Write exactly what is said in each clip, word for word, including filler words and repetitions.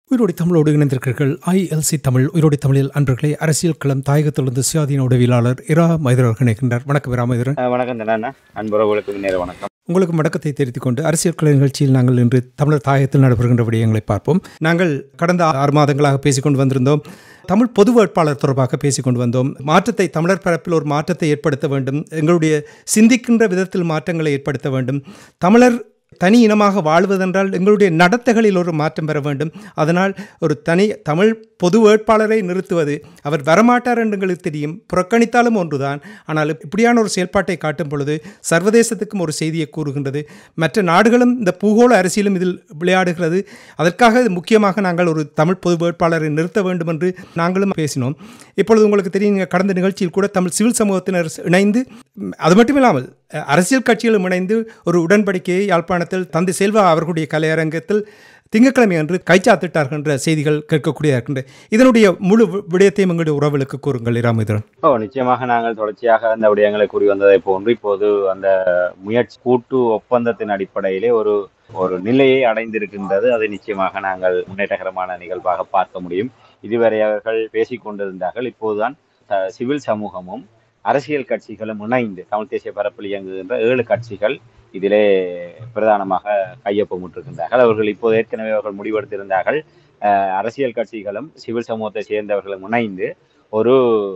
உயிரோடி தமிழோடு இணைந்திருக்கிறீர்கள். ஐஎல்சி தமிழ் உயிரோடி தமிழில் அன்பர்களே, அரசியல் களம் தாயகத்திலிருந்து சுயாதீன உதவியாளர் இரா மைதரர் இணைக்கின்றார். வணக்கம் இரா மைதரன். வணக்கம் தானே அன்புறவுகளுக்கு நேர வணக்கம். உங்களுக்கு வணக்கத்தை தெரிவித்துக் கொண்டு அரசியல் கள நிகழ்ச்சியில் நாங்கள் இன்று தமிழர் தாயகத்தில் நடைபெறுகின்ற விடயங்களை பார்ப்போம். நாங்கள் கடந்த ஆறு மாதங்களாக பேசிக்கொண்டு வந்திருந்தோம். தமிழ் பொது வேட்பாளர் தொடர்பாக பேசிக்கொண்டு வந்தோம். மாற்றத்தை தமிழர் பரப்பில் ஒரு மாற்றத்தை ஏற்படுத்த வேண்டும், எங்களுடைய சிந்திக்கின்ற விதத்தில் மாற்றங்களை ஏற்படுத்த வேண்டும், தமிழர் தனி இனமாக வாழ்வதென்றால் எங்களுடைய நடத்தைகளில் ஒரு மாற்றம் பெற வேண்டும். அதனால் ஒரு தனி தமிழ் பொது வேட்பாளரை நிறுத்துவது, அவர் வரமாட்டார் என்று எங்களுக்கு தெரியும், புறக்கணித்தாலும் ஒன்றுதான். ஆனால் இப்படியான ஒரு செயல்பாட்டை காட்டும் பொழுது சர்வதேசத்துக்கும் ஒரு செய்தியை கூறுகின்றது. மற்ற நாடுகளும் இந்த பூகோள அரசியலும் இதில் விளையாடுகிறது. அதற்காக முக்கியமாக நாங்கள் ஒரு தமிழ் பொது வேட்பாளரை நிறுத்த வேண்டும் என்று நாங்களும் பேசினோம். இப்பொழுது உங்களுக்கு தெரியும், கடந்த நிகழ்ச்சியில் கூட தமிழ் சிவில் சமூகத்தினர் இணைந்து, அது மட்டுமில்லாமல் அரசியல் கட்சிகளும் இணைந்து ஒரு உடன்படிக்கையை யாழ்ப்பாணத்தில் தந்தை செல்வா அவர்களுடைய கலையரங்கத்தில் திங்கட்கிழமை அன்று கைச்சாத்திட்டார்கள் என்ற செய்திகள் கேட்கக்கூடிய இருக்கின்ற இதனுடைய முழு விடயத்தையும் எங்களுடைய உறவுகளுக்கு கூறுங்கள் இராமேந்திரன். ஓ நிச்சயமாக நாங்கள் தொடர்ச்சியாக அந்த விடயங்களை கூறி வந்ததை போன்று இப்போது அந்த முயற்சி கூட்டு ஒப்பந்தத்தின் அடிப்படையிலே ஒரு ஒரு நிலையை அடைந்திருக்கின்றது. அதை நிச்சயமாக நாங்கள் முன்னேற்றகரமான நிகழ்வாக பார்க்க முடியும். இதுவரை அவர்கள் பேசிக் கொண்டிருந்தார்கள். இப்போதுதான் சிவில் சமூகமும் அரசியல் கட்சிகளும் இணைந்து தமிழ் தேசிய பரப்பில் இயங்குகின்ற ஏழு கட்சிகள் இதிலே பிரதானமாக கையொப்பமிட்டிருக்கின்றார்கள். அவர்கள் இப்போது ஏற்கனவே அவர்கள் முடிவெடுத்திருந்தார்கள். அரசியல் கட்சிகளும் சிவில் சமூகத்தை சேர்ந்தவர்களும் இணைந்து ஒரு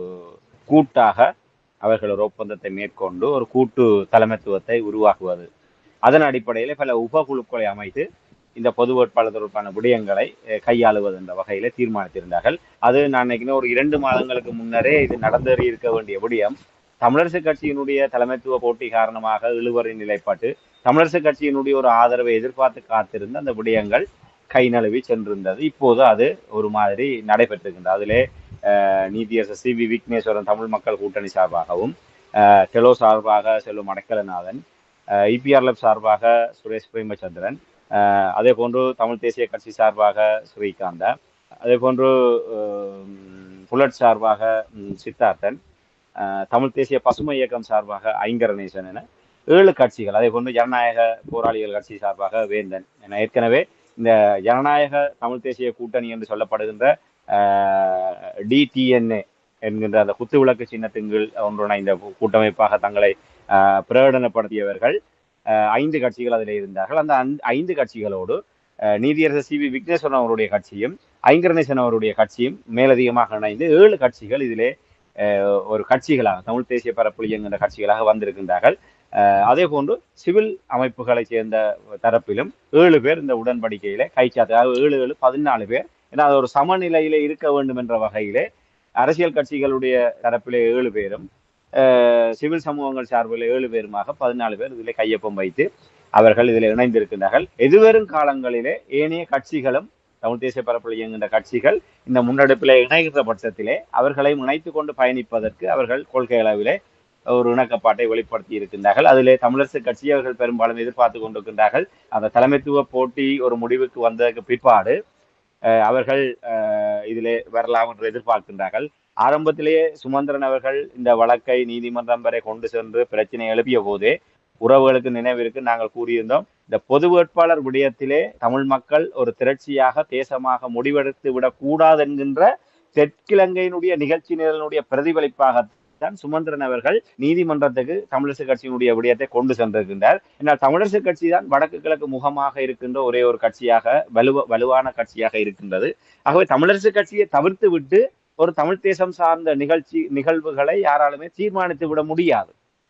கூட்டாக அவர்கள் ஒரு ஒப்பந்தத்தை மேற்கொண்டு ஒரு கூட்டு தலைமைத்துவத்தை உருவாக்குவது, அதன் அடிப்படையில் பல உபகுழுக்களை அமைத்து இந்த பொது வேட்பாளர் தொடர்பான விடயங்களை கையாளுவது என்ற வகையில தீர்மானித்திருந்தார்கள். அது நான் நினைக்கிறேன் ஒரு இரண்டு மாதங்களுக்கு முன்னரே இது நடந்தேறி இருக்க வேண்டிய விடயம். தமிழரசு கட்சியினுடைய தலைமைத்துவ போட்டி காரணமாக இழுவறி நிலைப்பாட்டு, தமிழரசு கட்சியினுடைய ஒரு ஆதரவை எதிர்பார்த்து காத்திருந்த அந்த விடயங்கள் கை நழுவி சென்றிருந்தது. இப்போது அது ஒரு மாதிரி நடைபெற்றிருக்கின்றது. அதிலே அஹ் நீதியரசர் சி வி விக்னேஸ்வரன் தமிழ் மக்கள் கூட்டணி சார்பாகவும், அஹ் டெலோ சார்பாக செல்வம் அடைக்கலநாதன், அஹ் இபிஆர்எஃப் சார்பாக சுரேஷ் பிரேமச்சந்திரன், அஹ் அதே போன்று தமிழ் தேசிய கட்சி சார்பாக ஸ்ரீகாந்தா, அதே போன்று புலட் சார்பாக சித்தார்த்தன், தமிழ் தேசிய பசுமை இயக்கம் சார்பாக ஐங்கரநேசன் என ஏழு கட்சிகள், அதே போன்று ஜனநாயக போராளிகள் கட்சி சார்பாக வேந்தன் என ஏற்கனவே இந்த ஜனநாயக தமிழ் தேசிய கூட்டணி என்று சொல்லப்படுகின்ற டிடிஎன்ஏ என்கின்ற அந்த குத்து விளக்கு சின்னத்தின் கீழ் ஒன்றிணைந்த கூட்டமைப்பாக தங்களை பிரகடனப்படுத்தியவர்கள் ஐந்து கட்சிகள் அதில் இருந்தார்கள். அந்த ஐந்து கட்சிகளோடு நீதியரசர் சி வி விக்னேஸ்வரன் அவருடைய கட்சியும் ஐங்கரநேசன் அவருடைய கட்சியும் மேலதிகமாக இணைந்து ஏழு கட்சிகள் இதிலே ஒரு கட்சிகளாக தமிழ் தேசிய பரப்பில் இயங்குகின்ற கட்சிகளாக வந்திருக்கின்றார்கள். அதே போன்று சிவில் அமைப்புகளை சேர்ந்த தரப்பிலும் ஏழு பேர் இந்த உடன்படிக்கையில கைச்சாத்து, அதாவது ஏழு ஏழு பதினாலு பேர், ஏன்னா அது ஒரு சமநிலையிலே இருக்க வேண்டும் என்ற வகையிலே அரசியல் கட்சிகளுடைய தரப்பிலே ஏழு பேரும் சிவில் சமூகங்கள் சார்பில் ஏழு பேருமாக பதினாலு பேர் இதில் கையொப்பம் வைத்து அவர்கள் இதில் இணைந்திருக்கின்றார்கள். எதிர்வரும் காலங்களிலே ஏனைய கட்சிகளும் தமிழ் தேசிய பரப்பில் இயங்குகின்ற கட்சிகள் இந்த முன்னெடுப்பிலே இணைகின்ற பட்சத்திலே அவர்களையும் இணைத்து கொண்டு பயணிப்பதற்கு அவர்கள் கொள்கை அளவிலே ஒரு இணக்கப்பாட்டை வெளிப்படுத்தி இருக்கின்றார்கள். அதிலே தமிழரசு கட்சி அவர்கள் பெரும்பாலும் எதிர்பார்த்து கொண்டிருக்கின்றார்கள். அந்த தலைமைத்துவ போட்டி ஒரு முடிவுக்கு வந்ததற்கு பிற்பாடு அவர்கள் இதிலே வரலாம் என்று எதிர்பார்க்கின்றார்கள். ஆரம்பத்திலேயே சுமந்திரன் அவர்கள் இந்த வழக்கை நீதிமன்றம் வரை கொண்டு சென்று பிரச்சனை எழுப்பிய போதே உறவுகளுக்கு நினைவிற்கு நாங்கள் கூறியிருந்தோம், இந்த பொது வேட்பாளர் விடயத்திலே தமிழ் மக்கள் ஒரு திரட்சியாக தேசமாக முடிவெடுத்து விடக்கூடாது என்கின்ற தெற்கிழங்கையினுடைய நிகழ்ச்சி நிரலினுடைய பிரதிபலிப்பாகத்தான் சுமந்திரன் அவர்கள் நீதிமன்றத்துக்கு தமிழரசு கட்சியினுடைய விடயத்தை கொண்டு சென்றிருக்கின்றார். ஏன்னால் தமிழரசு கட்சி தான் வடக்கு கிழக்கு முகமாக இருக்கின்ற ஒரே ஒரு கட்சியாக வலுவ வலுவான கட்சியாக இருக்கின்றது. ஆகவே தமிழரசு கட்சியை தவிர்த்து விட்டு ஒரு தமிழ் தேசம் சார்ந்த நிகழ்ச்சி நிகழ்வுகளை யாராலுமே தீர்மானித்து விட முடியாது.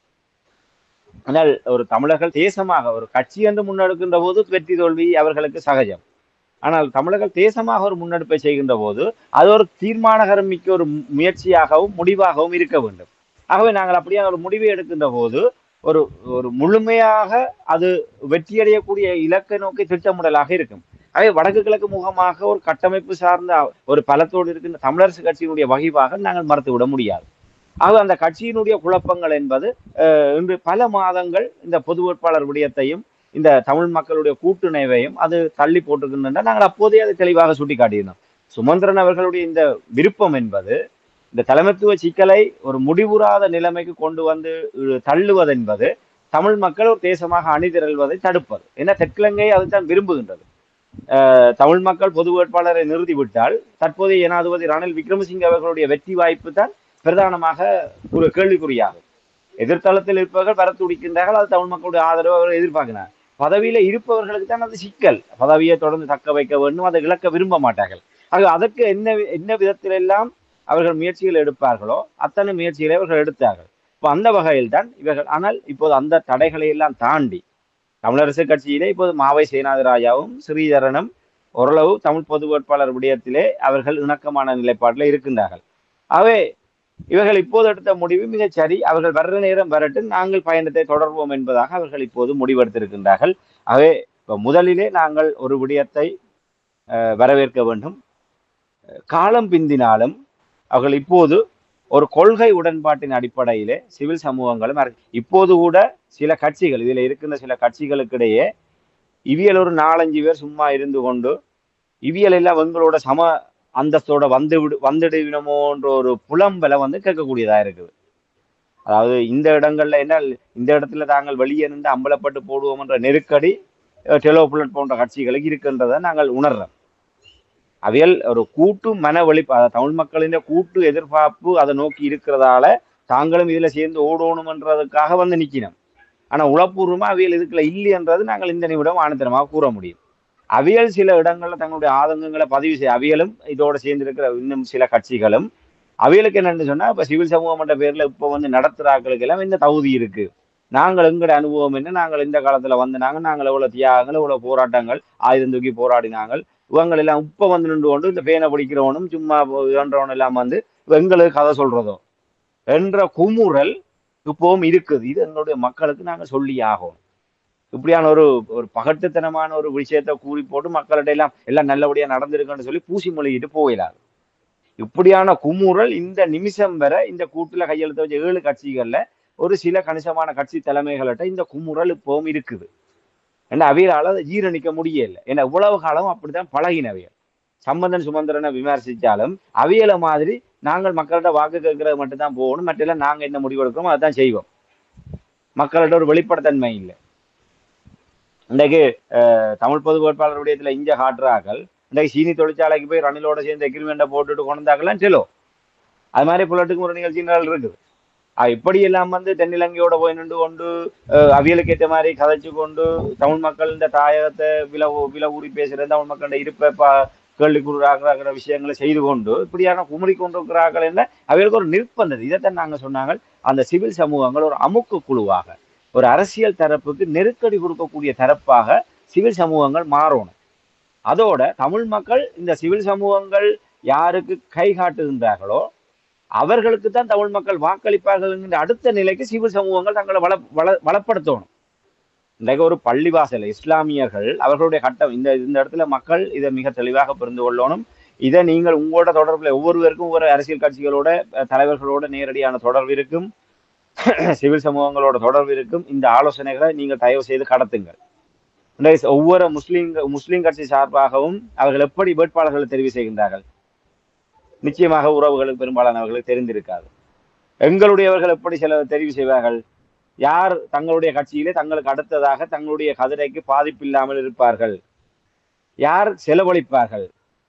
ஆனால் ஒரு தமிழர்கள் தேசமாக ஒரு கட்சி என்று முன்னெடுக்கின்ற போது வெற்றி தோல்வி அவர்களுக்கு சகஜம். ஆனால் தமிழர்கள் தேசமாக ஒரு முன்னெடுப்பை செய்கின்ற போது அது ஒரு தீர்மானகரம் மிக்க ஒரு முயற்சியாகவும் முடிவாகவும் இருக்க வேண்டும். ஆகவே நாங்கள் அப்படியே ஒரு முடிவை எடுக்கின்ற போது ஒரு ஒரு முழுமையாக அது வெற்றியடையக்கூடிய இலக்கை நோக்கி திட்டமிடலாக இருக்கும். ஆகவே வடக்கு கிழக்கு முகமாக ஒரு கட்டமைப்பு சார்ந்த ஒரு பலத்தோடு இருக்கின்ற தமிழரசு கட்சியினுடைய வகைவாக நாங்கள் மறுத்துவிட முடியாது. ஆக அந்த கட்சியினுடைய குழப்பங்கள் என்பது இன்று பல மாதங்கள் இந்த பொது வேட்பாளர் விடயத்தையும் இந்த தமிழ் மக்களுடைய கூட்டுணைவையும் அது தள்ளி போட்டிருக்கின்றன. நாங்கள் அப்போதே அதை தெளிவாக சுட்டி காட்டியிருந்தோம். சுமந்திரன் அவர்களுடைய இந்த விருப்பம் என்பது இந்த தலைமைத்துவ சிக்கலை ஒரு முடிவுறாத நிலைமைக்கு கொண்டு வந்து தள்ளுவது என்பது தமிழ் மக்கள் ஒரு தேசமாக அணிதிரள்வதை தடுப்பது. ஏன்னா தெற்கிழங்கை அதுதான் விரும்புகின்றது. தமிழ் மக்கள் பொது வேட்பாளரை நிறுத்திவிட்டால் தற்போதைய ஜனாதிபதி ரணில் விக்ரமசிங்கே அவர்களுடைய வெற்றி வாய்ப்பு தான் பிரதானமாக ஒரு கேள்விக்குறியாகும். எதிர்த்தளத்தில் இருப்பவர்கள் வர துடிக்கின்றார்கள், அது தமிழ் மக்களுடைய ஆதரவு அவர்கள் எதிர்பார்க்கிறார். பதவியில இருப்பவர்களுக்கு தான் அது சிக்கல். பதவியை தொடர்ந்து தக்க வைக்க வேண்டும், அதை இழக்க விரும்ப மாட்டார்கள். ஆக அதற்கு என்ன என்ன விதத்திலெல்லாம் அவர்கள் முயற்சிகள் எடுப்பார்களோ அத்தனை முயற்சிகளை அவர்கள் எடுத்தார்கள். இப்போ அந்த வகையில் தான் இவர்கள். ஆனால் இப்போது அந்த தடைகளை எல்லாம் தாண்டி தமிழரசு கட்சியிலே இப்போது மாவை சேனாதிராஜாவும் ஸ்ரீதரனும் ஓரளவு தமிழ் பொது வேட்பாளர் விடயத்திலே அவர்கள் இணக்கமான நிலைப்பாட்டில் இருக்கின்றார்கள். ஆகவே இவர்கள் இப்போது எடுத்த முடிவு மிகச் சரி. அவர்கள் வர்ற நேரம் வரட்டு, நாங்கள் பயணத்தை தொடர்வோம் என்பதாக அவர்கள் இப்போது முடிவெடுத்திருக்கின்றார்கள். ஆகவே இப்போ முதலிலே நாங்கள் ஒரு விடயத்தை வரவேற்க வேண்டும். காலம் பிந்தினாலும் அவர்கள் இப்போது ஒரு கொள்கை உடன்பாட்டின் அடிப்படையிலே சிவில் சமூகங்களும் இப்போது கூட சில கட்சிகள், இதில் இருக்கின்ற சில கட்சிகளுக்கிடையே இவியல் ஒரு நாலஞ்சு பேர் சும்மா இருந்து கொண்டு இவியல் எல்லாம் எங்களோட சம அந்தஸ்தோட வந்து விடு வந்துடுவினமோன்ற ஒரு புலம்பலை வந்து கேட்கக்கூடியதா இருக்குது. அதாவது இந்த இடங்கள்ல என்ன, இந்த இடத்துல தாங்கள் வெளியே நின்று அம்பலப்பட்டு போடுவோம் என்ற நெருக்கடி டெலோபுலட் போன்ற கட்சிகளுக்கு இருக்கின்றதை நாங்கள் உணர்றோம். அவையல் ஒரு கூட்டு மன வெளிப்பு, தமிழ் மக்களின் கூட்டு எதிர்பார்ப்பு அதை நோக்கி இருக்கிறதால தாங்களும் இதுல சேர்ந்து ஓடணும்ன்றதுக்காக வந்து நிக்கணும். ஆனா உளப்பூர்வமா அவியல் இதுக்குள்ள இல்லைன்றது நாங்கள் இந்த நிமிடம் ஆணித்தரமாக கூற முடியும். அவியல் சில இடங்கள்ல தங்களுடைய ஆதங்கங்களை பதிவு செய்ய, அவியலும் இதோட சேர்ந்து இருக்கிற இன்னும் சில கட்சிகளும் அவியலுக்கு என்னன்னு சொன்னா, இப்ப சிவில் சமூகம் என்ற பேர்ல இப்ப வந்து நடத்துறாக்களுக்கு எல்லாம் இந்த தகுதி இருக்கு. நாங்கள் எங்களுடைய அனுபவம் என்ன, நாங்கள் இந்த காலத்துல வந்து நாங்கள் நாங்கள் எவ்வளவு தியாகங்கள் எவ்வளவு போராட்டங்கள் ஆயுதம் தூக்கி போராடினாங்கள், இவங்க எல்லாம் இப்ப வந்து நின்று கொண்டு இந்த பேனை பிடிக்கிறவனும் சும்மா என்றவனும் எல்லாம் வந்து எங்களுக்கு கதை சொல்றதோ என்ற குமுறல் இப்பவும் இருக்குது. இது எங்களுடைய மக்களுக்கு நாங்கள் சொல்லி ஆகும். இப்படியான ஒரு ஒரு பகட்டுத்தனமான ஒரு விஷயத்தை கூறி போட்டு மக்கள்கிட்ட எல்லாம் எல்லாம் நல்லபடியா நடந்திருக்குன்னு சொல்லி பூசி மொழிகிட்டு போயிடாது. இப்படியான குமுறல் இந்த நிமிஷம் வரை இந்த கூட்டுல கையெழுத்த வச்ச ஏழு கட்சிகள்ல ஒரு சில கணிசமான கட்சி தலைமைகள்கிட்ட இந்த குமுறல் இப்பவும் இருக்குது. ஏன்னா அவையால அதை ஜீரணிக்க முடியல. ஏன்னா இவ்வளவு காலம் அப்படித்தான் பழகினவையல். சம்பந்தன் சுமந்திரனை விமர்சிச்சாலும் அவியல மாதிரி நாங்கள் மக்கள்கிட்ட வாக்கு கேட்கறது மட்டும்தான் போகணும், மற்றெல்லாம் நாங்க என்ன முடிவு எடுக்கிறோமோ அதான் செய்வோம். மக்கள்கிட்ட ஒரு வெளிப்படத்தன்மை இல்லை. இன்றைக்கு தமிழ் பொது வேட்பாளர் விடயத்துல இங்க காட்டுறாக்கள் இன்றைக்கு சீனி தொழிற்சாலைக்கு போய் ரணிலோட சேர்ந்து எக்ரிமெண்ட்டை போட்டுட்டு கொண்டாங்கலாம் செலோ. அது மாதிரி புலட்டுக்கு ஒரு நிகழ்ச்சிகள் இருக்குது. இப்படி எல்லாம் வந்து தென்னிலங்கையோட போய் நின்று கொண்டு அவியலுக்கு ஏற்ற மாதிரி கதைச்சு கொண்டு தமிழ் மக்கள் இந்த தாயகத்தை வில வில ஊறி பேசுறது, தமிழ் மக்களோட இருப்ப கேள்வி கூறுறாங்கிற விஷயங்களை செய்து கொண்டு இப்படியான குமரி கொண்டிருக்கிறார்கள் என்ன அவைகளுக்கு ஒரு நிற்பந்தது. இதைத்தான் நாங்க சொன்னாங்க, அந்த சிவில் சமூகங்கள் ஒரு அமுக்கு குழுவாக, ஒரு அரசியல் தரப்புக்கு நெருக்கடி கொடுக்கக்கூடிய தரப்பாக சிவில் சமூகங்கள் மாறணும். அதோட தமிழ் மக்கள் இந்த சிவில் சமூகங்கள் யாருக்கு கை காட்டுகின்றார்களோ அவர்களுக்கு தான் தமிழ் மக்கள் வாக்களிப்பார்கள் என்கின்ற அடுத்த நிலைக்கு சிவில் சமூகங்கள் தங்களை வள வள வளப்படுத்தணும். இன்றைக்கு ஒரு பள்ளிவாசல் இஸ்லாமியர்கள் அவர்களுடைய கட்டம் இந்த இந்த இடத்துல மக்கள் இதை மிக தெளிவாக புரிந்து கொள்ளணும். இதை நீங்கள் உங்களோட தொடர்புல ஒவ்வொருவருக்கும் ஒவ்வொரு அரசியல் கட்சிகளோட தலைவர்களோட நேரடியான தொடர்பு இருக்கும், சிவில் சமூகங்களோட தொடர்பு இருக்கும். இந்த ஆலோசனைகளை நீங்கள் தயவு செய்து கடத்துங்கள். ஒவ்வொரு முஸ்லீம் முஸ்லீம் கட்சி சார்பாகவும் அவர்கள் எப்படி வேட்பாளர்களை தெரிவு செய்கின்றார்கள், நிச்சயமாக உறவுகளுக்கு பெரும்பாலானவர்களுக்கு தெரிந்திருக்காது. எங்களுடையவர்கள் எப்படி சில தெரிவு செய்வார்கள், யார் தங்களுடைய கட்சியிலே தங்களுக்கு அடுத்ததாக தங்களுடைய கதிரைக்கு பாதிப்பு இல்லாமல் இருப்பார்கள், யார் செலவழிப்பார்கள்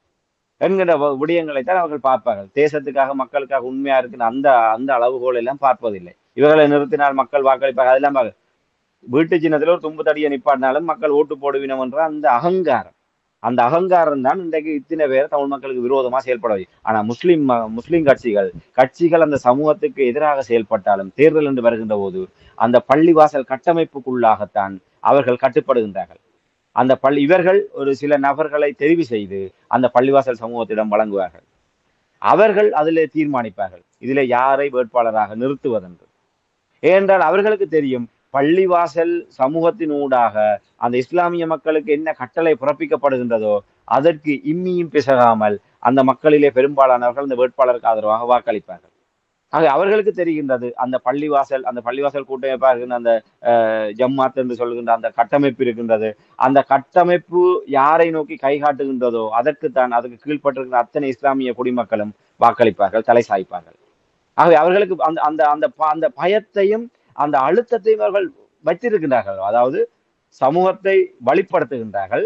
என்கிற விடயங்களைத்தான் அவர்கள் பார்ப்பார்கள். தேசத்துக்காக மக்களுக்காக உண்மையா இருக்கிற அந்த அந்த அளவுகோல் எல்லாம் பார்ப்பதில்லை. இவர்களை நிறுத்தினால் மக்கள் வாக்களிப்பார்கள், அதெல்லாம் வீட்டு சின்னத்துல ஒரு தும்பு தடியை நிப்பாட்டினாலும் மக்கள் ஓட்டு போடுவினம் என்ற அந்த அகங்காரம், அந்த அகங்காரம் தான் இன்றைக்கு இத்தனை பேர் தமிழ் மக்களுக்கு விரோதமா செயல்பட. ஆனா முஸ்லிம் முஸ்லிம் கட்சிகள் கட்சிகள் அந்த சமூகத்துக்கு எதிராக செயல்பட்டாலும் தேர்தல் என்று வருகின்ற போது அந்த பள்ளிவாசல் கட்டமைப்புக்குள்ளாகத்தான் அவர்கள் கட்டுப்படுகின்றார்கள். அந்த பள்ளி இவர்கள் ஒரு சில நபர்களை தெரிவு செய்து அந்த பள்ளிவாசல் சமூகத்திடம் வழங்குவார்கள். அவர்கள் அதிலே தீர்மானிப்பார்கள் இதிலே யாரை வேட்பாளராக நிறுத்துவதென்று. ஏனென்றால் அவர்களுக்கு தெரியும் பள்ளிவாசல் சமூகத்தினூடாக அந்த இஸ்லாமிய மக்களுக்கு என்ன கட்டளை பிறப்பிக்கப்படுகின்றதோ அதற்கு இம்மியும் பிசகாமல் அந்த மக்களிலே பெரும்பாலானவர்கள் அந்த வேட்பாளருக்கு ஆதரவாக வாக்களிப்பார்கள். ஆக அவர்களுக்கு தெரிகின்றது அந்த பள்ளிவாசல் அந்த பள்ளிவாசல் கூட்டமைப்பாக இருக்கின்ற அந்த ஜம்மாத் என்று சொல்கின்ற அந்த கட்டமைப்பு இருக்கின்றது. அந்த கட்டமைப்பு யாரை நோக்கி கை காட்டுகின்றதோ அதற்குத்தான் அதுக்கு கீழ்பட்டிருக்கிற அத்தனை இஸ்லாமிய குடிமக்களும் வாக்களிப்பார்கள், தலை சாய்ப்பார்கள். ஆகவே அவர்களுக்கு அந்த அந்த அந்த அந்த பயத்தையும் அந்த அழுத்தத்தையும் அவர்கள் வைத்திருக்கின்றார்கள். அதாவது சமூகத்தை வழிப்படுத்துகின்றார்கள்,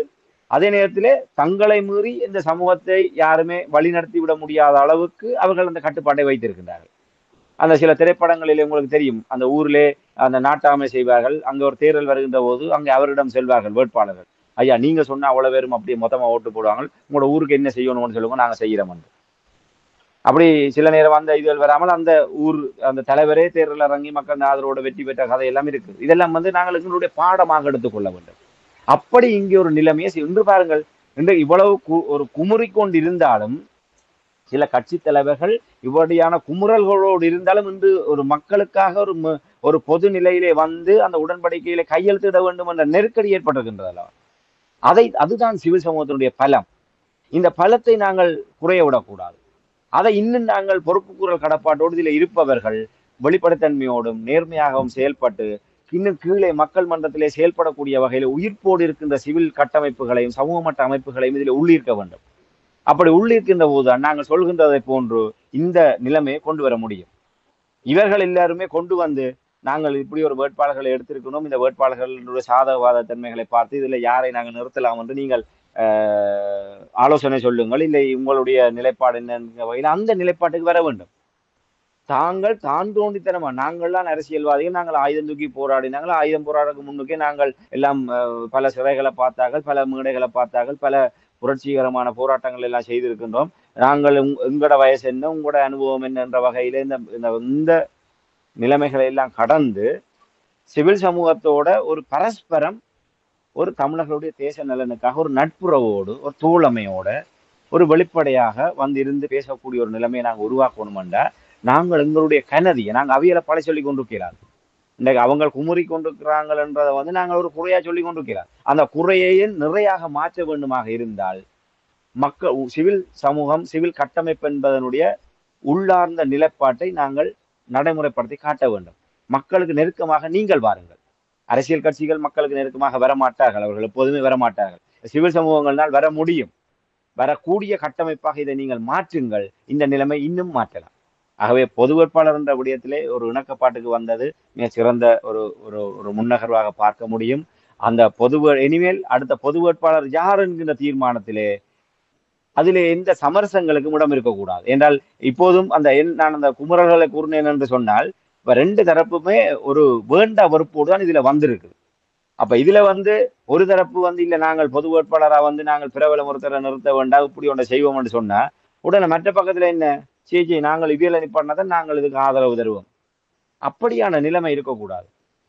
அதே நேரத்திலே தங்களை மீறி இந்த சமூகத்தை யாருமே வழிநடத்தி விட முடியாத அளவுக்கு அவர்கள் அந்த கட்டுப்பாட்டை வைத்திருக்கின்றார்கள். அந்த சில திரைப்படங்களிலே உங்களுக்கு தெரியும், அந்த ஊரிலே அந்த நாட்டாமை செய்வார்கள். அங்க ஒரு தேர்தல் வருகின்ற போது அங்கே அவரிடம் செல்வார்கள் வேட்பாளர்கள். ஐயா, நீங்க சொன்னா அவ்வளவு பேரும் அப்படியே மொத்தமா ஓட்டு போடுவாங்க, உங்களோட ஊருக்கு என்ன செய்யணும்னு சொல்லுங்க, நாங்க செய்யறோம். அப்படி சில நேரம் அந்த இதுகள் வராமல் அந்த ஊர் அந்த தலைவரே தேர்தல் இறங்கி மக்கள் ஆதரவோட வெற்றி பெற்ற கதை எல்லாம் இருக்கு. இதெல்லாம் வந்து நாங்கள் எங்களுடைய பாடமாக எடுத்துக்கொள்ள வேண்டும். அப்படி இங்கே ஒரு நிலைமையை இன்று பாருங்கள், இன்று இவ்வளவு ஒரு குமுறி கொண்டு இருந்தாலும் சில கட்சி தலைவர்கள் இவ்வளவையான குமுறல்களோடு இருந்தாலும் இன்று ஒரு மக்களுக்காக ஒரு ஒரு பொது நிலையிலே வந்து அந்த உடன்படிக்கையிலே கையெழுத்திட வேண்டும் என்ற நெருக்கடி ஏற்பட்டிருக்கின்றதல்ல. அதை அதுதான் சிவில் சமூகத்தினுடைய பலம். இந்த பலத்தை நாங்கள் குறைய விடக்கூடாது. அதை இன்னும் நாங்கள் பொறுப்புக்கூறல் கடப்பாட்டோடு இதில் இருப்பவர்கள் வெளிப்படைத்தன்மையோடும் நேர்மையாகவும் செயல்பட்டு இன்னும் கீழே மக்கள் மன்றத்திலே செயல்படக்கூடிய வகையில் உயிர்ப்போடு இருக்கின்ற சிவில் கட்டமைப்புகளையும் சமூக மட்ட அமைப்புகளையும் இதில் உள்ளீர்க்க வேண்டும். அப்படி உள்ளீர்க்கின்ற போதுதான் நாங்கள் சொல்கின்றதை போன்று இந்த நிலைமையை கொண்டு வர முடியும். இவர்கள் எல்லாருமே கொண்டு வந்து நாங்கள் இப்படி ஒரு வேட்பாளர்களை எடுத்திருக்கணும், இந்த வேட்பாளர்களுடைய சாதகவாத தன்மைகளை பார்த்து இதில் யாரை நாங்கள் நிறுத்தலாம் என்று நீங்கள் ஆலோசனை சொல்லுங்கள், இல்லை உங்களுடைய நிலைப்பாடு என்ன வகையில் அந்த நிலைப்பாட்டுக்கு வர வேண்டும். தாங்கள் தான் தோண்டித்தனமா நாங்கள்லாம் அரசியல்வாதிகள், நாங்கள் ஆயுதம் தூக்கி போராடினாங்கள், ஆயுதம் போராடுறதுக்கு முன்னுக்கே நாங்கள் எல்லாம் பல சிறைகளை பார்த்தார்கள், பல மேடைகளை பார்த்தார்கள், பல புரட்சிகரமான போராட்டங்கள் எல்லாம் செய்திருக்கின்றோம். நாங்கள் உங்களோட வயசு என்ன, உங்களோட அனுபவம் என்ன என்ற வகையில இந்த இந்த நிலைமைகளை எல்லாம் கடந்து சிவில் சமூகத்தோட ஒரு பரஸ்பரம் ஒரு தமிழர்களுடைய தேச நலனுக்காக ஒரு நட்புறவோடு ஒரு தோழமையோட ஒரு வெளிப்படையாக வந்து இருந்து பேசக்கூடிய ஒரு நிலைமையை நாங்கள் உருவாக்கணுமெண்டா நாங்கள் எங்களுடைய கனதியை நாங்கள் அவியலை பழை சொல்லி கொண்டிருக்கிறார். இன்றைக்கு அவங்க குமுறி கொண்டிருக்கிறாங்கள் என்றதை வந்து நாங்கள் ஒரு குறையா சொல்லி கொண்டிருக்கிறார். அந்த குறையையும் நிறையாக மாற்ற வேண்டுமாக இருந்தால் மக்கள் சிவில் சமூகம் சிவில் கட்டமைப்பு என்பதனுடைய உள்ளார்ந்த நிலைப்பாட்டை நாங்கள் நடைமுறைப்படுத்தி காட்ட வேண்டும். மக்களுக்கு நெருக்கமாக நீங்கள் வாருங்கள். அரசியல் கட்சிகள் மக்களுக்கு நெருக்கமாக வரமாட்டார்கள், அவர்கள் எப்போதுமே வரமாட்டார்கள். சிவில் சமூகங்கள்னால் வர முடியும். வரக்கூடிய கட்டமைப்பாக இதை நீங்கள் மாற்றுங்கள், இந்த நிலைமை இன்னும் மாற்றலாம். ஆகவே பொது வேட்பாளர் என்ற விடயத்திலே ஒரு இணக்கப்பாட்டுக்கு வந்தது மிக சிறந்த ஒரு ஒரு ஒரு முன்னகர்வாக பார்க்க முடியும். அந்த பொது இனிமேல் அடுத்த பொது வேட்பாளர் யார் என்கின்ற தீர்மானத்திலே அதிலே எந்த சமரசங்களுக்கும் இடம் இருக்கக்கூடாது. என்றால் இப்போதும் அந்த நான் அந்த குமுறல்களை கூறினேன் என்று சொன்னால் இப்ப ரெண்டு தரப்புமே ஒரு வேண்ட வெறுப்போடு தான் இதுல வந்திருக்கு. அப்ப இதுல வந்து ஒரு தரப்பு வந்து இல்ல நாங்கள் பொது வேட்பாளராக வந்து நாங்கள் பிரபலம் ஒருத்தரை நிறுத்த வேண்டாம் இப்படி ஒன்றை செய்வோம் என்று சொன்னா உடனே மற்ற பக்கத்துல என்ன சேச்சி நாங்கள் இவியல நிப்பாட்டினாதான் நாங்கள் இதுக்கு ஆதரவு தருவோம். அப்படியான நிலைமை இருக்கக்கூடாது.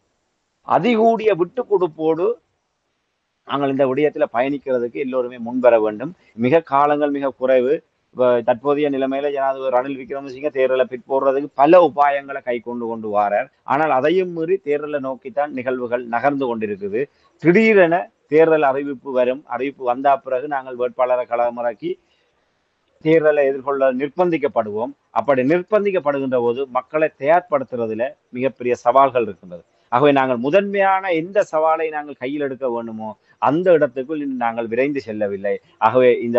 அதிகூடிய விட்டு கொடுப்போடு நாங்கள் இந்த விடயத்துல பயணிக்கிறதுக்கு எல்லோருமே முன்வர வேண்டும். மிக காலங்கள் மிக குறைவு. இப்ப தற்போதைய நிலைமையில ஜனாதிபதி ரணில் விக்ரமசிங்க தேர்தலை பிற்போடுறதுக்கு பல உபாயங்களை கை கொண்டு கொண்டு வாரார். ஆனால் அதையும் மீறி தேர்தலை நோக்கித்தான் நிகழ்வுகள் நகர்ந்து கொண்டிருக்குது. திடீரென தேர்தல் அறிவிப்பு வரும். அறிவிப்பு வந்தா பிறகு நாங்கள் வேட்பாளரை களமிறக்கி தேர்தலை எதிர்கொள்ள நிர்பந்திக்கப்படுவோம். அப்படி நிர்பந்திக்கப்படுகின்ற போது மக்களை தயார்படுத்துறதுல மிகப்பெரிய சவால்கள் இருக்கின்றது. ஆகவே நாங்கள் முதன்மையான எந்த சவாலை நாங்கள் கையில் எடுக்க வேண்டுமோ அந்த இடத்துக்குள் நாங்கள் விரைந்து செல்லவில்லை. ஆகவே இந்த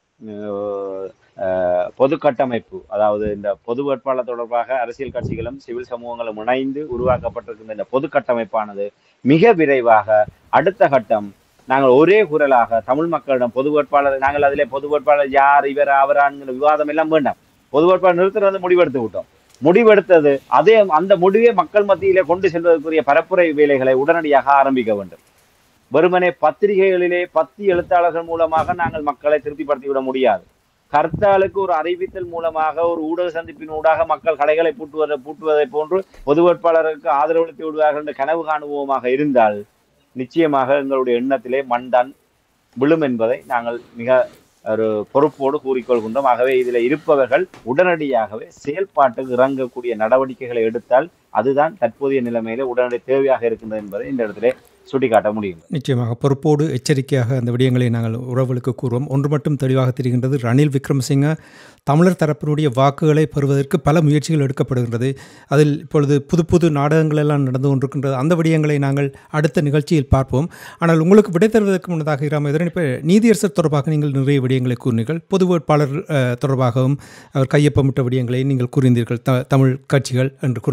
பொது கட்டமைப்பு, அதாவது இந்த பொது வேட்பாளர் தொடர்பாக அரசியல் கட்சிகளும் சிவில் சமூகங்களும் இணைந்து உருவாக்கப்பட்டிருக்கின்ற இந்த பொது கட்டமைப்பானது மிக விரைவாக அடுத்த கட்டம் நாங்கள் ஒரே குரலாக தமிழ் மக்களிடம் பொது வேட்பாளர் நாங்கள் அதிலே பொது வேட்பாளர் யார் இவர் அவரான்கிற விவாதம் எல்லாம் வேண்டாம். பொது வேட்பாளர் நிறுத்தம் வந்து முடிவெடுத்து விட்டோம். முடிவெடுத்தது அதே அந்த முடிவை மக்கள் மத்தியிலே கொண்டு செல்வதற்குரிய பரப்புரை வேலைகளை உடனடியாக ஆரம்பிக்க வேண்டும். வெறுமனே பத்திரிகைகளிலே பத்தி எழுத்தாளர்கள் மூலமாக நாங்கள் மக்களை திருப்திப்படுத்தி விட முடியாது. கர்த்தாலுக்கு ஒரு அறிவித்தல் மூலமாக ஒரு ஊடக சந்திப்பின் ஊடாக மக்கள் கடைகளை பூட்டுவதை பூட்டுவதை போன்று பொது வேட்பாளருக்கு ஆதரவளித்து விடுவார்கள் என்று கனவு காணுவோமாக இருந்தால் நிச்சயமாக எங்களுடைய எண்ணத்திலே மண்தான் விழும் என்பதை நாங்கள் மிக ஒரு பொறுப்போடு கூறிக்கொள்கின்றோம். ஆகவே இதில் இருப்பவர்கள் உடனடியாகவே செயல்பாட்டுக்கு இறங்கக்கூடிய நடவடிக்கைகளை எடுத்தால் அதுதான் தற்போதைய நிலைமையில உடனடி தேவையாக இருக்கின்றது என்பதை இந்த இடத்திலே சுட்டிக்காட்ட முடியும். நிச்சயமாக பொறுப்போடு எச்சரிக்கையாக அந்த விடயங்களை நாங்கள் உறவுகளுக்கு கூறுவோம். ஒன்று மட்டும் தெளிவாக தெரிகின்றது, ரணில் விக்ரமசிங்க தமிழர் தரப்பினுடைய வாக்குகளை பெறுவதற்கு பல முயற்சிகள் எடுக்கப்படுகின்றது. அதில் இப்பொழுது புது புது நாடகங்கள் எல்லாம் நடந்து கொண்டிருக்கின்றது. அந்த விடயங்களை நாங்கள் அடுத்த நிகழ்ச்சியில் பார்ப்போம். ஆனால் உங்களுக்கு விடை தருவதற்கு முன்னதாக இராம இப்போ நீதியரசர் தொடர்பாக நீங்கள் நிறைய விடயங்களை கூறினீர்கள். பொது வேட்பாளர் தொடர்பாகவும் அவர் கையொப்பமிட்ட விடயங்களை நீங்கள் கூறினீர்கள் த தமிழ் கட்சிகள் என்று கூறும்பொழுது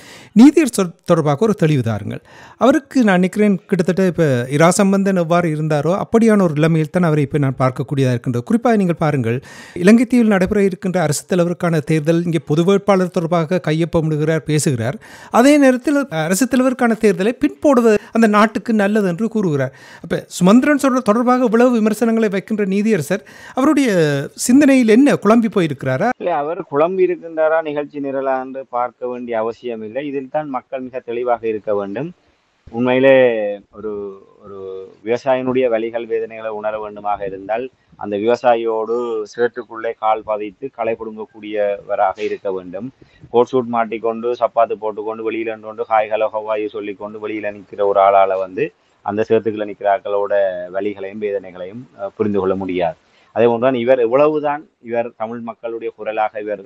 நீதியர் தொடர்பாக ஒரு தெளிவு தாருங்கள். அவருக்கு நான் நினைக்கிறேன் கிட்டத்தட்ட இப்போ இரா சம்பந்தன் எவ்வாறு இருந்தாரோ அப்படியான ஒரு நிலைமையில் தான் அவரை இப்போ நான் பார்க்கக்கூடியதாக இருக்கின்றது. குறிப்பாக நீங்கள் பாருங்கள், இலங்கை தீவில் நடைபெற இருக்கின்ற அரசு தலைவருக்கான தேர்தல் இங்கே பொது வேட்பாளர் தொடர்பாக கையொப்பமிடுகிறார், பேசுகிறார். அதே நேரத்தில் அரசு தலைவருக்கான தேர்தலை பின்போடுவது அந்த நாட்டுக்கு நல்லது என்று கூறுகிறார். அப்போ சுமந்திரன் சொல்ற தொடர்பாக இவ்வளவு விமர்சனங்களை வைக்கின்ற நீதியரசர் அவருடைய சிந்தனையில் என்ன குழம்பி போயிருக்கிறாரா? இல்லை, அவர் குழம்பி இருக்கின்றாரா நிகழ்ச்சி நிரலா என்று பார்க்க வேண்டிய அவசியம் இல்லை. இதில் தான் மக்கள் மிக தெளிவாக இருக்க வேண்டும். உண்மையிலே ஒரு ஒரு விவசாயினுடைய வலிகள் வேதனைகளை உணர வேண்டுமாக இருந்தால் அந்த விவசாயியோடு சேற்றுக்குள்ளே கால் பதித்து களை பிடுங்கக்கூடியவராக இருக்க வேண்டும். கோட் சூட் மாட்டிக்கொண்டு சப்பாத்து போட்டுக்கொண்டு வெளியில கொண்டு ஹாய் ஹலோ ஹவாயு சொல்லிக்கொண்டு வெளியில நிற்கிற ஒரு ஆளால வந்து அந்த சேத்துக்குள்ள நிற்கிற ஆக்களோட வலிகளையும் வேதனைகளையும் புரிந்து கொள்ள முடியாது. அதே போன்றுதான் இவர் எவ்வளவுதான் இவர் தமிழ் மக்களுடைய குரலாக இவர்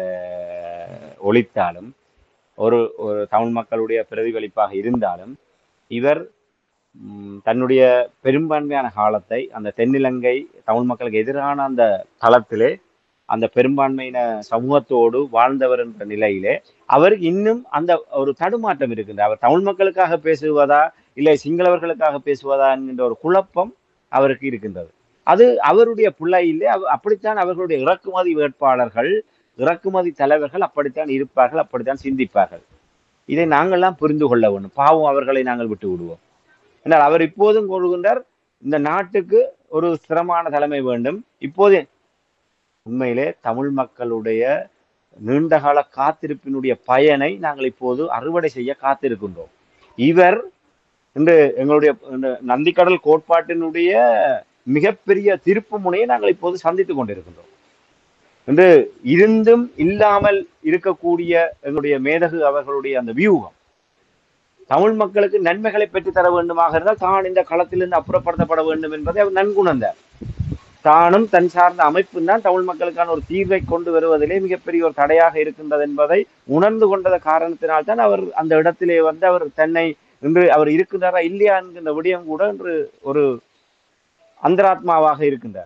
ஒலித்தாலும், ஒரு ஒரு தமிழ் மக்களுடைய பிரதிபலிப்பாக இருந்தாலும், இவர் தன்னுடைய பெரும்பான்மையான காலத்தை அந்த தென்னிலங்கை தமிழ் மக்களுக்கு எதிரான அந்த தளத்திலே அந்த பெரும்பான்மையின சமூகத்தோடு வாழ்ந்தவர் என்ற நிலையிலே அவர் இன்னும் அந்த ஒரு தடுமாற்றம் இருக்கின்ற, அவர் தமிழ் மக்களுக்காக பேசுவதா இல்லை சிங்களவர்களுக்காக பேசுவதா என்கின்ற ஒரு குழப்பம் அவருக்கு இருக்கின்றது. அது அவருடைய பிள்ளையிலே அப்படித்தான் அவர்களுடைய இறக்குமதி வேட்பாளர்கள், இறக்குமதி தலைவர்கள் அப்படித்தான் இருப்பார்கள், அப்படித்தான் சிந்திப்பார்கள். இதை நாங்கள்லாம் புரிந்து கொள்ள வேண்டும். பாவம் அவர்களை நாங்கள் விட்டு விடுவோம். என்றால் அவர் இப்போதும் கூறுகின்றார், இந்த நாட்டுக்கு ஒரு ஸ்திரமான தலைமை வேண்டும். இப்போது உண்மையிலே தமிழ் மக்களுடைய நீண்டகால காத்திருப்பினுடைய பயனை நாங்கள் இப்போது அறுவடை செய்ய காத்திருக்கின்றோம். இவர் இன்று எங்களுடைய நந்திக்கடல் கோட்பாட்டினுடைய மிகப்பெரிய திருப்பு முனையை நாங்கள் இப்போது சந்தித்துக் கொண்டிருக்கின்றோம். என்று இருந்தும் இல்லாமல் இருக்கக்கூடிய எங்களுடைய மேதகு அவர்களுடைய அந்த வியூகம் தமிழ் மக்களுக்கு நன்மைகளை பெற்றுத்தர வேண்டுமாக இருந்தால் தான் இந்த களத்திலிருந்து அப்புறப்படுத்தப்பட வேண்டும் என்பதை அவர் நன்குணர்ந்தார். தானும் தன் சார்ந்த அமைப்பும் தான் தமிழ் மக்களுக்கான ஒரு தீர்வை கொண்டு வருவதிலே மிகப்பெரிய ஒரு தடையாக இருக்கின்றது என்பதை உணர்ந்து கொண்டத காரணத்தினால்தான் அவர் அந்த இடத்திலே வந்து அவர் தன்னை இன்று அவர் இருக்கின்றாரா இல்லையா என்கின்ற விடயம் கூட இன்று ஒரு அந்தராத்மாவாக இருக்கின்றார்.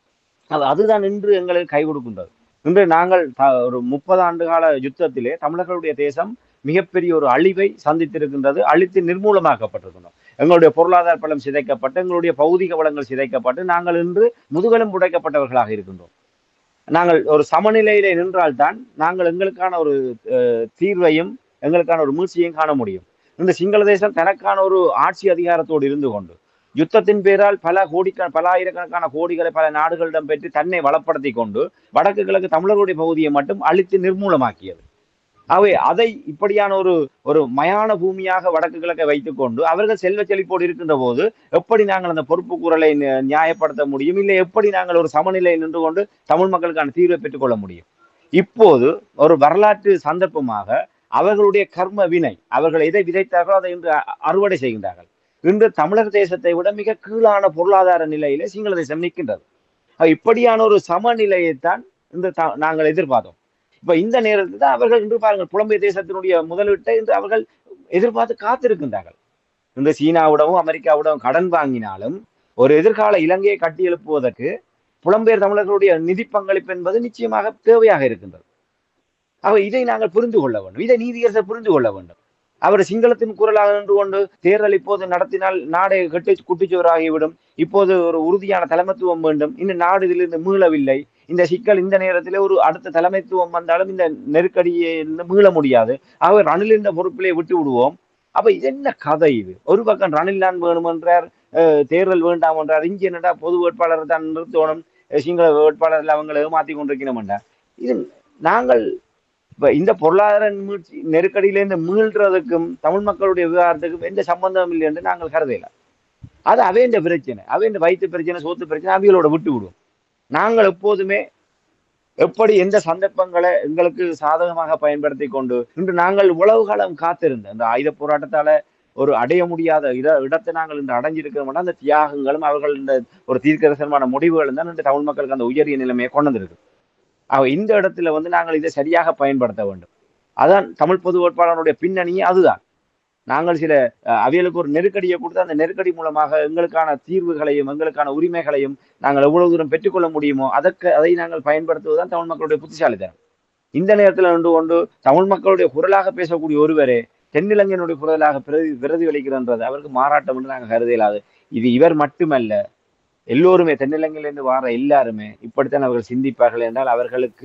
அது அதுதான் இன்று எங்களுக்கு கை கொடுக்கின்றது. இன்று நாங்கள் ஒரு முப்பது ஆண்டு கால யுத்தத்திலே தமிழர்களுடைய தேசம் மிகப்பெரிய ஒரு அழிவை சந்தித்திருக்கின்றது, அழித்து நிர்மூலமாக்கப்பட்டிருக்கின்றோம். எங்களுடைய பொருளாதார பலம் சிதைக்கப்பட்டு, எங்களுடைய பௌதிக வளங்கள் சிதைக்கப்பட்டு நாங்கள் இன்று முதுகலும் புடைக்கப்பட்டவர்களாக இருக்கின்றோம். நாங்கள் ஒரு சமநிலையிலே நின்றால்தான் நாங்கள் எங்களுக்கான ஒரு தீர்வையும் எங்களுக்கான ஒரு மீழ்ச்சியையும் காண முடியும். இந்த சிங்கள தேசம் தனக்கான ஒரு ஆட்சி அதிகாரத்தோடு இருந்து கொண்டு யுத்தத்தின் பேரால் பல கோடிக்க பல ஆயிரக்கணக்கான கோடிகளை பல நாடுகளிடம் பெற்று தன்னை வளப்படுத்தி கொண்டு வடக்கு கிழக்கு தமிழர்களுடைய பகுதியை மட்டும் அழித்து நிர்மூலமாக்கியது. அவை அதை இப்படியான ஒரு ஒரு மயான பூமியாக வடக்கு கிழக்கை வைத்துக் கொண்டு அவர்கள் செல்வ செழிப்போடு இருக்கின்ற போது எப்படி நாங்கள் அந்த பொறுப்பு கூறலை நியாயப்படுத்த முடியும்? இல்லை எப்படி நாங்கள் ஒரு சமநிலை நின்று கொண்டு தமிழ் மக்களுக்கான தீர்வை பெற்றுக் கொள்ள முடியும்? இப்போது ஒரு வரலாற்று சந்தர்ப்பமாக அவர்களுடைய கர்ம வினை, அவர்கள் எதை விதைத்தார்களோ அதை இன்று அறுவடை செய்கின்றார்கள். இன்று தமிழர் தேசத்தை விட மிக கீழான பொருளாதார நிலையிலே சிங்கள தேசம் நிற்கின்றது. இப்படியான ஒரு சமநிலையைத்தான் இந்த நாங்கள் எதிர்பார்த்தோம். இப்ப இந்த நேரத்தில் தான் அவர்கள் இன்று பாருங்கள் புலம்பெயர் தேசத்தினுடைய முதலீட்டை இன்று அவர்கள் எதிர்பார்த்து காத்திருக்கின்றார்கள். இந்த சீனாவிடமும் அமெரிக்காவிடமும் கடன் வாங்கினாலும் ஒரு எதிர்கால இலங்கையை கட்டி எழுப்புவதற்கு புலம்பெயர் தமிழர்களுடைய நிதி பங்களிப்பு என்பது நிச்சயமாக தேவையாக இருக்கின்றது. அவ இதை நாங்கள் புரிந்து கொள்ள வேண்டும், இதை நீதியரசர் புரிந்து கொள்ள வேண்டும். அவர் சிங்களத்தின் குரலாக நின்று கொண்டு தேர்தல் இப்போது நடத்தினால் நாடை கெட்டு குட்டிச்சுவராகிவிடும், இப்போது ஒரு உறுதியான தலைமைத்துவம் வேண்டும், இன்னும் நாடு இதிலிருந்து மீளவில்லை, இந்த சிக்கல் இந்த நேரத்திலே ஒரு அடுத்த தலைமைத்துவம் வந்தாலும் இந்த நெருக்கடியை மீள முடியாது, அவர் ரணில் என்ற பொறுப்பிலே விட்டு விடுவோம். அப்ப இது என்ன கதை இது? ஒரு பக்கம் ரணில் தான் வேணும் என்றார், தேர்தல் வேண்டாம் என்றார், இங்கே என்னடா பொது வேட்பாளர் தான் நிறுத்தணும், சிங்கள வேட்பாளர்கள் அவங்களை ஏமாத்தி கொண்டிருக்கணும் என்றார். இது நாங்கள் இப்ப இந்த பொருளாதார மீழ்ச்சி நெருக்கடியிலேருந்து மீள்றதுக்கும் தமிழ் மக்களுடைய விவகாரத்துக்கும் எந்த சம்பந்தம் இல்லை என்று நாங்கள் கருதல. அது அவைந்த பிரச்சனை, அவைந்த வயிற்று பிரச்சனை, சோத்து பிரச்சனை அவைகளோட விட்டு விடுவோம். நாங்கள் எப்போதுமே எப்படி எந்த சந்தர்ப்பங்களை எங்களுக்கு சாதகமாக பயன்படுத்தி கொண்டு இன்று நாங்கள் உளவு காலம் காத்திருந்த இந்த ஆயுத போராட்டத்தால ஒரு அடைய முடியாத இட இடத்தை நாங்கள் இன்று அடைஞ்சிருக்கிறோம்னா அந்த தியாகங்களும் அவர்கள் இந்த ஒரு தீர்க்கதரிசனமான முடிவுகளும் தான் இன்று தமிழ் மக்களுக்கு அந்த உயரிய நிலைமையை கொண்டு வந்திருக்கு. அவ இந்த இடத்துல வந்து நாங்கள் இதை சரியாக பயன்படுத்த வேண்டும். அதான் தமிழ் பொது வேட்பாளருடைய பின்னணியே அதுதான். நாங்கள் சில அவைகளுக்கு ஒரு நெருக்கடியை கொடுத்து அந்த நெருக்கடி மூலமாக எங்களுக்கான தீர்வுகளையும் எங்களுக்கான உரிமைகளையும் நாங்கள் எவ்வளவு தூரம் பெற்றுக்கொள்ள முடியுமோ அதற்கு அதை நாங்கள் பயன்படுத்துவதுதான் தமிழ் மக்களுடைய புத்திசாலித்தனம். இந்த நேரத்தில் நின்று கொண்டு தமிழ் மக்களுடைய குரலாக பேசக்கூடிய ஒருவரே தென்னிலங்கையினுடைய குரலாக பிரதி பிரதிபலிக்கிறன்றது அவருக்கு மாறாட்டம் என்று நாங்கள் கருதலாது. இது இவர் மட்டுமல்ல, எல்லோருமே தென்னிலங்கையிலிருந்து வார எல்லாருமே இப்படித்தான் அவர்கள் சிந்திப்பார்கள் என்றால் அவர்களுக்கு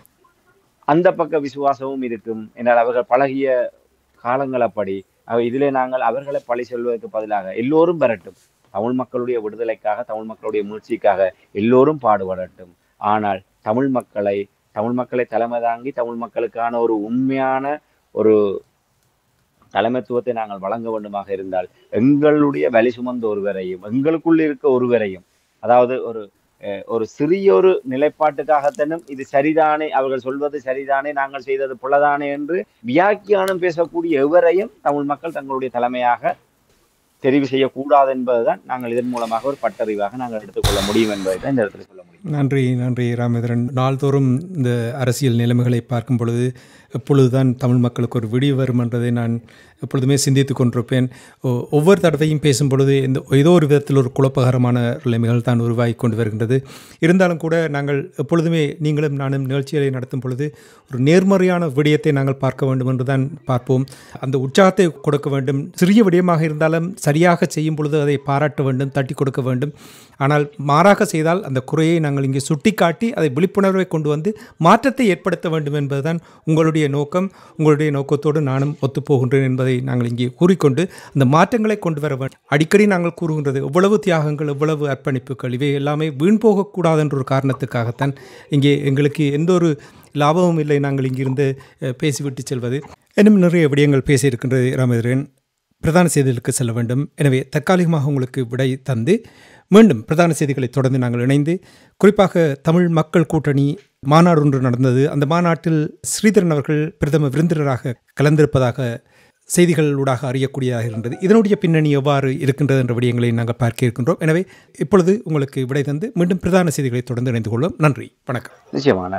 அந்த பக்க விசுவாசமும் இருக்கும் என்றால் அவர்கள் பழகிய காலங்கள் அப்படி. இதிலே நாங்கள் அவர்களை பழி சொல்வதற்கு பதிலாக எல்லோரும் வரட்டும், தமிழ் மக்களுடைய விடுதலைக்காக தமிழ் மக்களுடைய முயற்சிக்காக எல்லோரும் பாடுபடட்டும். ஆனால் தமிழ் மக்களை தமிழ் மக்களை தலைமை தாங்கி தமிழ் மக்களுக்கான ஒரு உண்மையான ஒரு தலைமைத்துவத்தை நாங்கள் வழங்க வேண்டுமாக இருந்தால் எங்களுடைய வலி சுமந்த ஒருவரையும் எங்களுக்குள் இருக்க ஒருவரையும், அதாவது ஒரு ஒரு சிறிய ஒரு நிலைப்பாட்டுக்காகத்தானும் இது சரிதானே, அவர்கள் சொல்வது சரிதானே, நாங்கள் செய்தது புலதானே என்று வியாக்கியானம் பேசக்கூடிய எவரையும் தமிழ் மக்கள் தங்களுடைய தலைமையாக தெரிவு செய்யக்கூடாது என்பதுதான் நாங்கள் இதன் மூலமாக ஒரு பட்டறிவாக நாங்கள் எடுத்துக்கொள்ள முடியும் என்பதை தான் இந்த இடத்துல சொல்ல முடியும். நன்றி நன்றி ராமேந்திரன். நாள்தோறும் இந்த அரசியல் நிலைமைகளை பார்க்கும் பொழுது எப்பொழுதுதான் தமிழ் மக்களுக்கு ஒரு விடிவு வரும் என்றதை நான் எப்பொழுதுமே சிந்தித்து கொண்டிருப்பேன். ஒவ்வொரு தடவையும் பேசும் பொழுது இந்த ஏதோ ஒரு விதத்தில் ஒரு குழப்பகரமான நிலைமைகள் தான் உருவாகி கொண்டு வருகின்றது. இருந்தாலும் கூட நாங்கள் எப்பொழுதுமே நீங்களும் நானும் நிகழ்ச்சிகளை நடத்தும் பொழுது ஒரு நேர்மறையான விடயத்தை நாங்கள் பார்க்க வேண்டும் என்று தான் பார்ப்போம். அந்த உற்சாகத்தை கொடுக்க வேண்டும். சிறிய விடயமாக இருந்தாலும் சரியாக செய்யும் பொழுது அதை பாராட்ட வேண்டும், தட்டி கொடுக்க வேண்டும். ஆனால் மாறாக செய்தால் அந்த குறையை நாங்கள் இங்கே சுட்டிக்காட்டி அதை விழிப்புணர்வை கொண்டு வந்து மாற்றத்தை ஏற்படுத்த வேண்டும் என்பதுதான் உங்களுடைய நோக்கம். உங்களுடைய நோக்கத்தோடு நானும் ஒத்துப்போகின்றேன் என்பதை நாங்கள் இங்கே கூறிக்கொண்டு அந்த மாற்றங்களை கொண்டு வர வேண்டும். அடிக்கடி நாங்கள் கூறுகின்றது எவ்வளவு தியாகங்கள், எவ்வளவு அர்ப்பணிப்புகள், இவை எல்லாமே வீண் போகக்கூடாது என்ற ஒரு காரணத்துக்காகத்தான் இங்கே எங்களுக்கு எந்த ஒரு லாபமும் இல்லை நாங்கள் இங்கிருந்து பேசிவிட்டு செல்வது. இன்னும் நிறைய விடயங்கள் பேசியிருக்கின்றது ராமேந்திரன். பிரதான செய்திகளுக்கு செல்ல வேண்டும். எனவே தற்காலிகமாக உங்களுக்கு விடை தந்து மீண்டும் பிரதான செய்திகளை தொடர்ந்து நாங்கள் இணைந்து, குறிப்பாக தமிழ் மக்கள் கூட்டணி மாநாடு ஒன்று நடந்தது. அந்த மாநாட்டில் ஸ்ரீதரன் அவர்கள் பிரதம விருந்தினராக கலந்திருப்பதாக செய்திகளூடாக அறியக்கூடியதாக இருந்தது. இதனுடைய பின்னணி எவ்வாறு இருக்கின்றது என்ற விடயங்களை நாங்கள் பார்க்க இருக்கின்றோம். எனவே இப்பொழுது உங்களுக்கு விடை தந்து மீண்டும் பிரதான செய்திகளை தொடர்ந்து இணைந்து கொள்வோம். நன்றி, வணக்கம். நிச்சயமான